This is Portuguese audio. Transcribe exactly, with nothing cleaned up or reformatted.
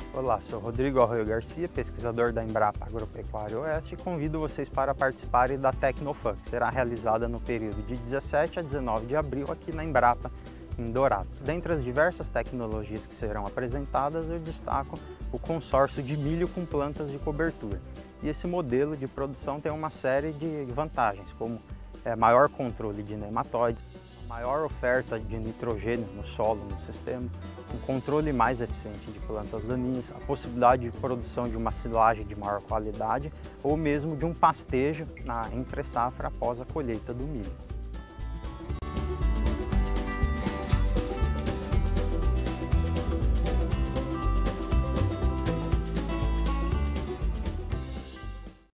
Olá, sou Rodrigo Arroio Garcia, pesquisador da Embrapa Agropecuária Oeste, e convido vocês para participarem da Tecnofan, que será realizada no período de dezessete a dezenove de abril aqui na Embrapa, em Dourados. Dentre as diversas tecnologias que serão apresentadas, eu destaco o consórcio de milho com plantas de cobertura. E esse modelo de produção tem uma série de vantagens, como é, maior controle de nematóides, maior oferta de nitrogênio no solo, no sistema, um controle mais eficiente de plantas daninhas, a possibilidade de produção de uma silagem de maior qualidade ou mesmo de um pastejo na entre-safra após a colheita do milho.